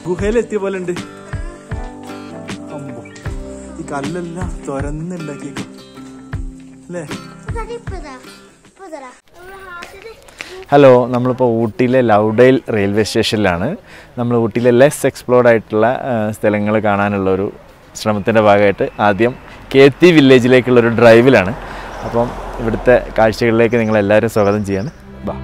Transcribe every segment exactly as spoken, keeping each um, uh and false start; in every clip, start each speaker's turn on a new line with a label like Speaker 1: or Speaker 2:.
Speaker 1: ഗുഹയിലെത്തിയ പോലെ ഉണ്ട്. ഈ കല്ലെല്ലാം തുറന്നുണ്ടാക്കിയേക്കും അല്ലേ? ഹലോ, നമ്മളിപ്പോൾ ഊട്ടിയിലെ ലൗഡൈൽ റെയിൽവേ സ്റ്റേഷനിലാണ്. നമ്മൾ ഊട്ടിയിലെ ലെസ് എക്സ്പ്ലോർഡ് ആയിട്ടുള്ള സ്ഥലങ്ങൾ കാണാനുള്ളൊരു ശ്രമത്തിൻ്റെ ഭാഗമായിട്ട് ആദ്യം കേത്തി വില്ലേജിലേക്കുള്ളൊരു ഡ്രൈവിലാണ്. അപ്പം ഇവിടുത്തെ കാഴ്ചകളിലേക്ക് നിങ്ങളെല്ലാവരും സ്വാഗതം ചെയ്യാണ്. ബാ.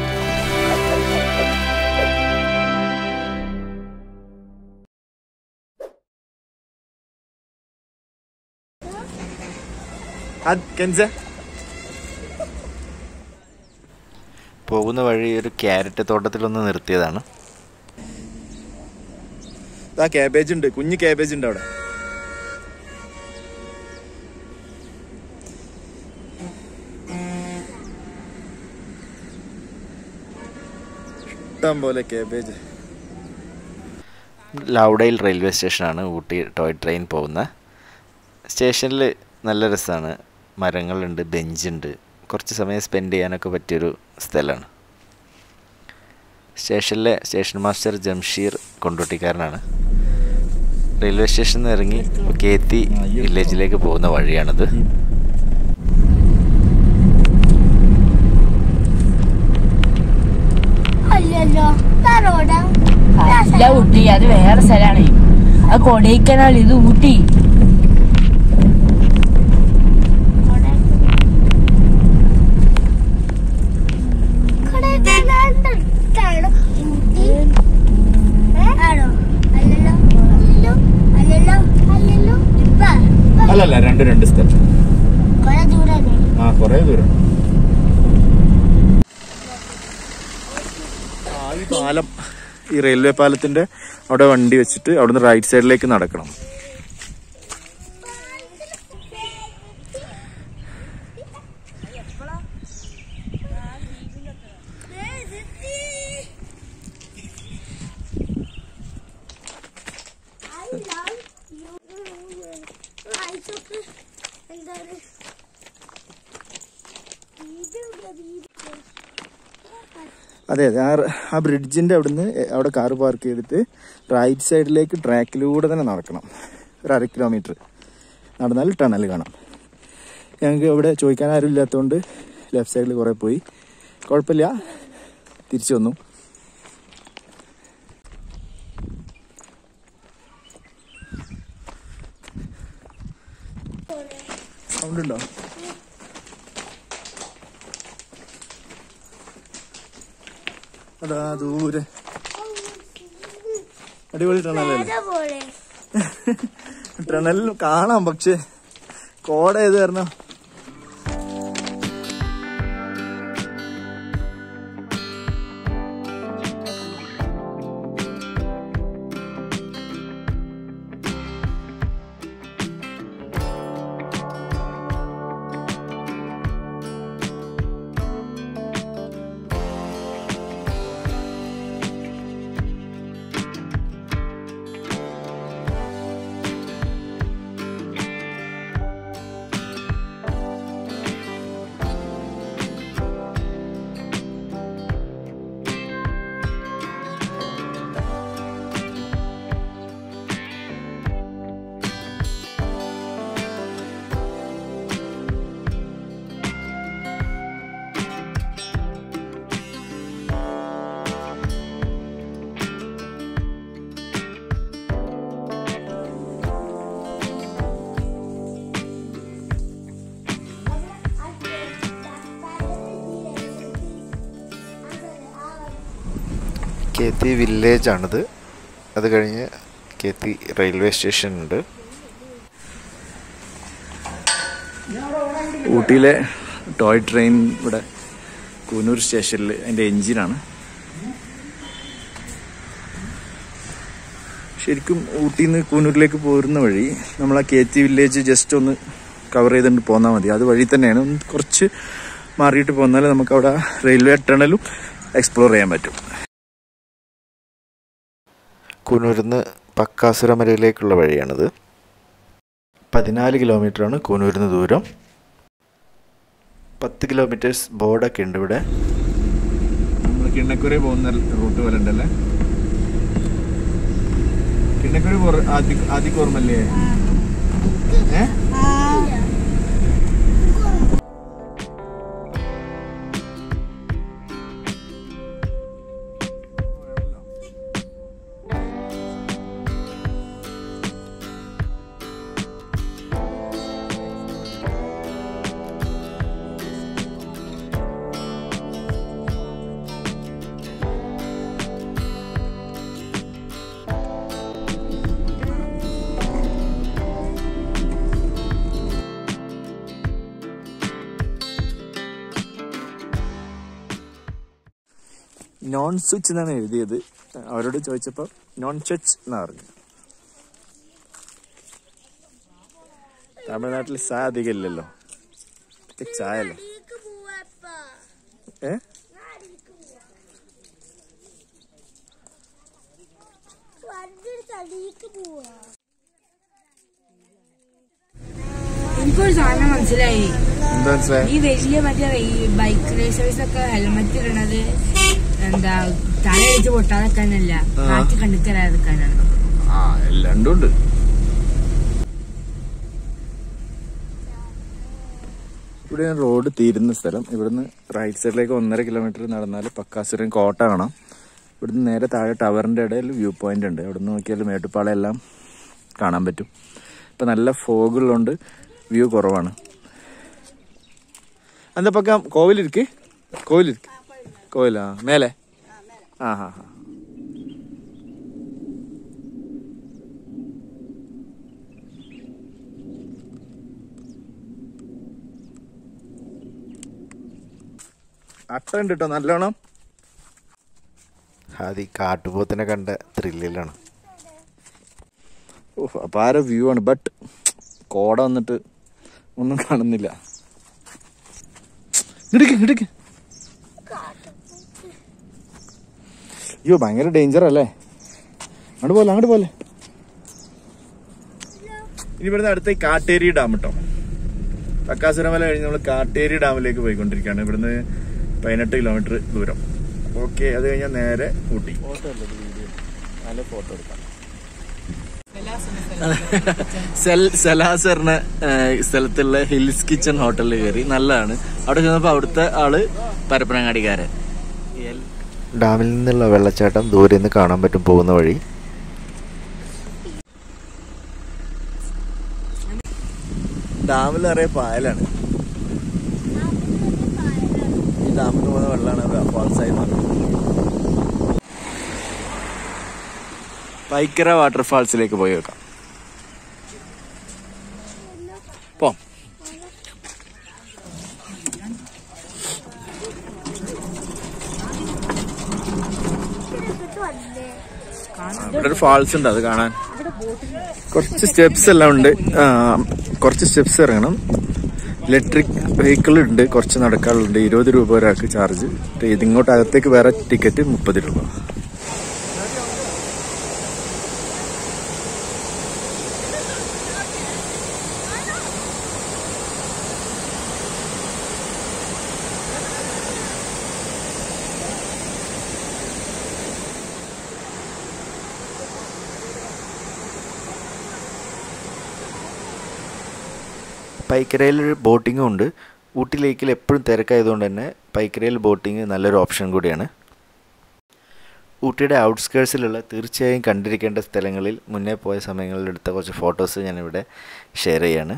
Speaker 1: പോകുന്ന വഴി ഒരു ക്യാരറ്റ് തോട്ടത്തിലൊന്ന് നിർത്തിയതാണ്. ക്യാബേജ് ഉണ്ട്, കുഞ്ഞു ക്യാബേജ് ഉണ്ട് അവിടെ. ഇഷ്ടം പോലെ ക്യാബേജ്. ലൗഡൈൽ റെയിൽവേ സ്റ്റേഷനാണ് ഊട്ടി ടോയ് ട്രെയിൻ പോകുന്ന. സ്റ്റേഷനിൽ നല്ല രസമാണ്. മരങ്ങളുണ്ട്, ബെഞ്ചുണ്ട്, കുറച്ച് സമയം സ്പെൻഡ് ചെയ്യാനൊക്കെ പറ്റിയൊരു സ്ഥലമാണ്. സ്റ്റേഷനിലെ സ്റ്റേഷൻ മാസ്റ്റർ ജംഷീർ കൊണ്ടോട്ടിക്കാരനാണ്. റെയിൽവേ സ്റ്റേഷനിൽ നിന്ന് ഇറങ്ങി കേത്തി വില്ലേജിലേക്ക് പോകുന്ന വഴിയാണിത്.
Speaker 2: ഊട്ടി അത് വേറെ സ്ഥലമാണ്. അത് കൊടൈക്കനാൽ, ഇത് ഊട്ടി.
Speaker 1: അല്ലല്ല, രണ്ട് രണ്ട് സ്ഥലം. ആ, കൊറേ ദൂരം. ഈ പാലം, ഈ റെയിൽവേ പാലത്തിന്റെ അവിടെ വണ്ടി വെച്ചിട്ട് അവിടുന്ന് റൈറ്റ് സൈഡിലേക്ക് നടക്കണം. അതെ അതെ, ആ ആ ബ്രിഡ്ജിന്റെ അവിടുന്ന് അവിടെ കാറ് പാർക്ക് ചെയ്തിട്ട് റൈറ്റ് സൈഡിലേക്ക് ട്രാക്കിലൂടെ തന്നെ നടക്കണം. ഒരു അര കിലോമീറ്റർ നടന്നാൽ ടണൽ കാണാം. ഞങ്ങൾക്ക് ഇവിടെ ചോദിക്കാൻ ആരും ഇല്ലാത്തതുകൊണ്ട് ലെഫ്റ്റ് സൈഡിൽ കുറേ പോയി. കുഴപ്പമില്ല, തിരിച്ചു വന്നു. സൗണ്ട് ഉണ്ടോ? അതാ ദൂരെ അടിപൊളി ടണലല്ലേ? ടണലിൽ കാണാം, പക്ഷെ കോട ഏത് കാരണം കേത്തി വില്ലേജാണിത്. അത് കഴിഞ്ഞ് കേത്തി റെയിൽവേ സ്റ്റേഷൻ ഉണ്ട്. ഊട്ടിയിലെ ടോയ് ട്രെയിൻ ഇവിടെ കൂനൂർ സ്റ്റേഷനിൽ അതിൻ്റെ എൻജിനാണ്. ശരിക്കും ഊട്ടിയിൽ നിന്ന് കൂനൂരിലേക്ക് പോരുന്ന വഴി നമ്മൾ ആ കേത്തി വില്ലേജ് ജസ്റ്റ് ഒന്ന് കവർ ചെയ്തുകൊണ്ട് പോന്നാൽ മതി. അത് വഴി തന്നെയാണ്. ഒന്ന് കുറച്ച് മാറിയിട്ട് പോന്നാൽ നമുക്ക് അവിടെ റെയിൽവേ ടണലും എക്സ്പ്ലോർ ചെയ്യാൻ പറ്റും. കൂനൂരിൽ നിന്ന് പക്കാസുരമലയിലേക്കുള്ള വഴിയാണിത്. പതിനാല് കിലോമീറ്ററാണ് കൂനൂരിൽ നിന്ന് ദൂരം. പത്ത് കിലോമീറ്റേഴ്സ് ബോർഡൊക്കെ ഉണ്ട് ഇവിടെ. നമ്മൾ കിണ്ണക്കുറെ പോകുന്ന റൂട്ട് പോലെ ഉണ്ടല്ലേ. എനിക്കൊരു ആദ്യം ഓർമ്മല്ലേ? ഏ നോൺ സ്വിച്ച് എന്നാണ് എഴുതിയത്. അവരോട് ചോദിച്ചപ്പോൾ നോൺ സ്വിച്ച് എന്നാ പറഞ്ഞു. തമിഴ്നാട്ടിൽ സാ അധികം ഇല്ലല്ലോ, ചായല്ലോ. ഏ
Speaker 2: എനിക്കൊരു സാധനം മനസ്സിലായി.
Speaker 1: എന്താ മനസ്സിലായി?
Speaker 2: ഈ വലിയ മറ്റേ ബൈക്ക് റേസേഴ്സ് ഒക്കെ ഹെൽമെറ്റ് ഇടണത് എന്താ തലയടിച്ച് പൊട്ടാതെക്കാനല്ല, കാറ്റ് കണ്ടിക്കലാതെക്കാനാണ്.
Speaker 1: ആ രണ്ടും ഉണ്ട്. ഇവിടെ റോഡ് തീരുന്ന സ്ഥലം. ഇവിടുന്ന് റൈറ്റ് സൈഡിലേക്ക് ഒന്നര കിലോമീറ്റർ നടന്നാൽ പക്കാസുരൻ കോട്ട കാണാം. ഇവിടുന്ന് നേരെ താഴെ ടവറിന്റെ ഇടയിൽ വ്യൂ പോയിന്റ് ഉണ്ട്. ഇവിടുന്ന് നോക്കിയാൽ മേട്ടുപ്പാളയം എല്ലാം കാണാൻ പറ്റും. ഇപ്പൊ നല്ല ഫോഗുള്ളതുകൊണ്ട് വ്യൂ കുറവാണ്. എന്താ പക്കം കോവിലിരിക്ക് കോവിലിരിക്ക് കോവിലാ മേലെ. ആ ഹാ ഹാ അട്ടുണ്ട് കേട്ടോ നല്ലോണം.
Speaker 3: അത് ഈ കാട്ടുപോത്തിനെ കണ്ട ത്രില്ലിലാണ്.
Speaker 1: ഓ അപാര വ്യൂ ആണ്. ബട്ട് കോട വന്നിട്ട് ഒന്നും കാണുന്നില്ല. ഇടുക്ക് ഇടുക്ക്. അയ്യോ ഭയങ്കര ഡേഞ്ചർ അല്ലേ. അങ്ങോട്ട് പോലെ അങ്ങോട്ട് പോലെ. ഇനി ഇവിടുന്ന് അടുത്ത കാട്ടേരി ഡാം കേട്ടോ. പക്കാസുരമല കഴിഞ്ഞ് നമ്മൾ കാട്ടേരി ഡാമിലേക്ക് പോയിക്കൊണ്ടിരിക്കുകയാണ്. ഇവിടുന്ന് പതിനെട്ട് കിലോമീറ്റർ ദൂരം. ഓക്കെ, അത് കഴിഞ്ഞാൽ നേരെ ഊട്ടി. ഫോട്ടോ അല്ലേ വീഡിയോ? നല്ല ഫോട്ടോ എടുക്കാം. സലാസറിന് സ്ഥലത്തുള്ള ഹിൽസ് കിച്ചൺ ഹോട്ടലിൽ കയറി. നല്ലതാണ്. അവിടെ ചെന്നപ്പോ അവിടുത്തെ ആള് പരപ്പനങ്ങാടിക്കാരൻ.
Speaker 3: ഡാമിൽ നിന്നുള്ള വെള്ളച്ചാട്ടം ദൂരെ നിന്ന് കാണാൻ പറ്റും പോകുന്ന വഴി.
Speaker 1: ഡാമിൽ നിറയെ പായലാണ്. ഈ ഡാമിൽ പോകുന്ന വെള്ളമാണ് ഫാൾസായി മാറുന്നത്. പൈക്കര വാട്ടർഫാൾസിലേക്ക് പോയി വെക്കാം. പോ. ഇവിടെ ഒരു ഫാൾസ് ഉണ്ട്, അത് കാണാൻ കുറച്ച് സ്റ്റെപ്സ് എല്ലാം ഉണ്ട്. കുറച്ച് സ്റ്റെപ്സ് ഇറങ്ങണം. ഇലക്ട്രിക് വെഹിക്കിൾ ഉണ്ട്, കുറച്ച് നടക്കാനുണ്ട്. ഇരുപത് രൂപ ഒരാൾക്ക് ചാർജ്. ഇതിങ്ങോട്ട് അകത്തേക്ക് വേറെ ടിക്കറ്റ് മുപ്പത് രൂപ.
Speaker 3: പൈക്കരയിൽ ബോട്ടിങ്ങും ഉണ്ട്. ഊട്ടി ലേക്കിൽ എപ്പോഴും തിരക്കായതുകൊണ്ട് തന്നെ പൈക്കരയിൽ ബോട്ടിങ് നല്ലൊരു ഓപ്ഷൻ കൂടിയാണ്. ഊട്ടിയുടെ ഔട്ട്സ്കേർട്സിലുള്ള തീർച്ചയായും കണ്ടിരിക്കേണ്ട സ്ഥലങ്ങളിൽ മുന്നേ പോയ സമയങ്ങളിൽ എടുത്ത കുറച്ച് ഫോട്ടോസ് ഞാനിവിടെ ഷെയർ ചെയ്യാണ്.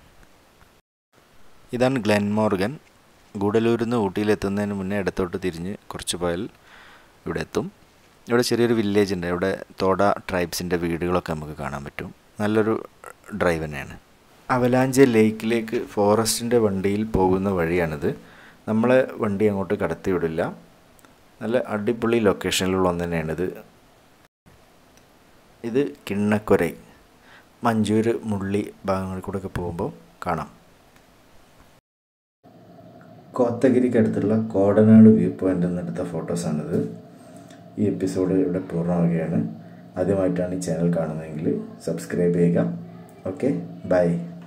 Speaker 3: ഇതാണ് ഗ്ലെൻമോർഗൻ. ഗൂഡല്ലൂരിൽ നിന്ന് ഊട്ടിയിലെത്തുന്നതിന് മുന്നേ ഇടത്തോട്ട് തിരിഞ്ഞ് കുറച്ച് പോയാൽ ഇവിടെ എത്തും. ഇവിടെ ചെറിയൊരു വില്ലേജ് ഉണ്ട്. ഇവിടെ തോട ട്രൈബ്സിൻ്റെ വീടുകളൊക്കെ നമുക്ക് കാണാൻ പറ്റും. നല്ലൊരു ഡ്രൈവ് തന്നെയാണ്. അവലാഞ്ചി ലേക്കിലേക്ക് ഫോറസ്റ്റിൻ്റെ വണ്ടിയിൽ പോകുന്ന വഴിയാണിത്. നമ്മളെ വണ്ടി അങ്ങോട്ട് കടത്തി വിടില്ല. നല്ല അടിപൊളി ലൊക്കേഷനിലുള്ള ഒന്ന് തന്നെയാണിത്. ഇത് കിണ്ണക്കൊരൈ, മഞ്ചൂർ, മുള്ളി ഭാഗങ്ങളിൽ കൂടെ ഒക്കെ പോകുമ്പോൾ കാണാം. കോത്തഗിരിക്കടുത്തുള്ള കോടനാട് വ്യൂ പോയിൻ്റിൽ നിന്നെടുത്ത ഫോട്ടോസാണിത്. ഈ എപ്പിസോഡ് ഇവിടെ പൂർണ്ണമാവുകയാണ്. ആദ്യമായിട്ടാണ് ഈ ചാനൽ കാണുന്നതെങ്കിൽ സബ്സ്ക്രൈബ് ചെയ്യുക. Okay, by.